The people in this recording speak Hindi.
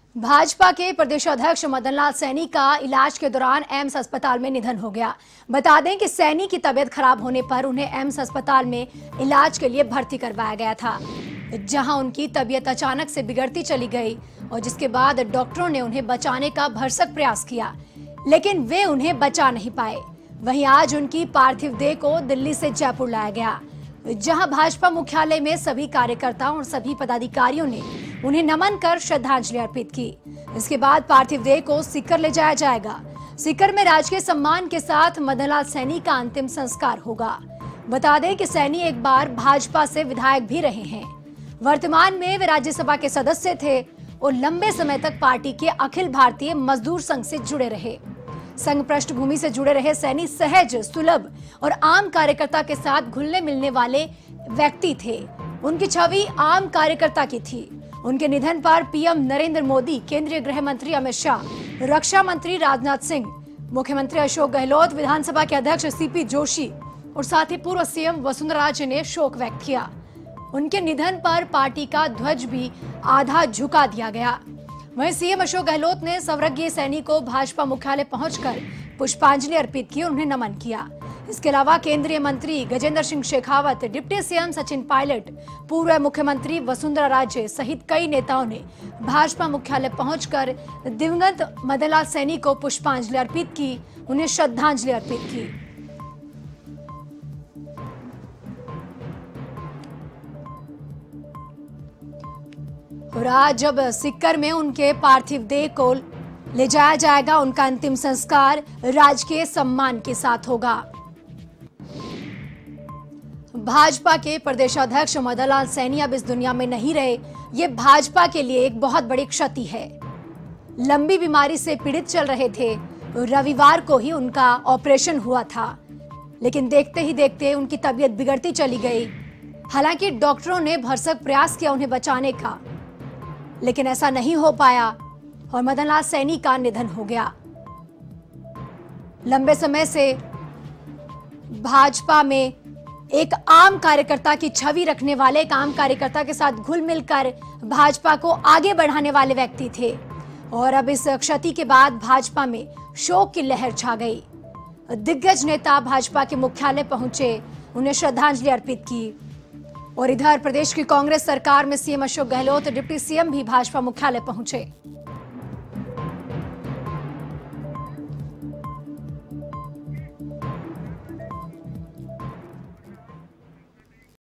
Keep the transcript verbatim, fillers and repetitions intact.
भाजपा के प्रदेशाध्यक्ष मदन लाल सैनी का इलाज के दौरान एम्स अस्पताल में निधन हो गया। बता दें कि सैनी की तबीयत खराब होने पर उन्हें एम्स अस्पताल में इलाज के लिए भर्ती करवाया गया था, जहां उनकी तबीयत अचानक से बिगड़ती चली गई और जिसके बाद डॉक्टरों ने उन्हें बचाने का भरसक प्रयास किया, लेकिन वे उन्हें बचा नहीं पाए। वहीं आज उनकी पार्थिव देह को दिल्ली से जयपुर लाया गया, जहां भाजपा मुख्यालय में सभी कार्यकर्ताओं और सभी पदाधिकारियों ने उन्हें नमन कर श्रद्धांजलि अर्पित की। इसके बाद पार्थिव देह को सीकर ले जाया जाएगा। सीकर में राजकीय सम्मान के साथ मदन लाल सैनी का अंतिम संस्कार होगा। बता दें कि सैनी एक बार भाजपा से विधायक भी रहे हैं। वर्तमान में वे राज्यसभा के सदस्य थे और लंबे समय तक पार्टी के अखिल भारतीय मजदूर संघ से जुड़े रहे। संघ पृष्ठभूमि से जुड़े रहे सैनी सहज, सुलभ और आम कार्यकर्ता के साथ घुलने मिलने वाले व्यक्ति थे। उनकी छवि आम कार्यकर्ता की थी। उनके निधन पर पीएम नरेंद्र मोदी, केंद्रीय गृह मंत्री अमित शाह, रक्षा मंत्री राजनाथ सिंह, मुख्यमंत्री अशोक गहलोत, विधानसभा के अध्यक्ष सीपी जोशी और साथ ही पूर्व सीएम वसुंधरा राजे ने शोक व्यक्त किया। उनके निधन पर पार्टी का ध्वज भी आधा झुका दिया गया। वहीं सीएम अशोक गहलोत ने स्वर्गीय सैनी को भाजपा मुख्यालय पहुंचकर पुष्पांजलि अर्पित की और उन्हें नमन किया। इसके अलावा केंद्रीय मंत्री गजेंद्र सिंह शेखावत, डिप्टी सीएम सचिन पायलट, पूर्व मुख्यमंत्री वसुंधरा राजे सहित कई नेताओं ने भाजपा मुख्यालय पहुंचकर दिवंगत मदन लाल सैनी को पुष्पांजलि अर्पित की, उन्हें श्रद्धांजलि अर्पित की। और आज जब सीकर में उनके पार्थिव देह को ले जाया जाएगा, उनका अंतिम संस्कार राजकीय सम्मान के साथ होगा। भाजपा के प्रदेशाध्यक्ष मदन लाल सैनी अब इस दुनिया में नहीं रहे। ये भाजपा के लिए एक बहुत बड़ी क्षति है। लंबी बीमारी से पीड़ित चल रहे थे। रविवार को ही उनका ऑपरेशन हुआ था, लेकिन देखते ही देखते उनकी तबीयत बिगड़ती चली गई। हालांकि डॉक्टरों ने भरसक प्रयास किया उन्हें बचाने का, लेकिन ऐसा नहीं हो पाया और मदन लाल सैनी का निधन हो गया। लंबे समय से भाजपा में एक आम कार्यकर्ता की छवि रखने वाले, एक आम कार्यकर्ता के साथ घुल मिलकर भाजपा को आगे बढ़ाने वाले व्यक्ति थे और अब इस क्षति के बाद भाजपा में शोक की लहर छा गई। दिग्गज नेता भाजपा के मुख्यालय पहुंचे, उन्हें श्रद्धांजलि अर्पित की और इधर प्रदेश की कांग्रेस सरकार में CM Ashok Gehlot, deputy CM भी भाजपा मुख्यालय पहुंचे।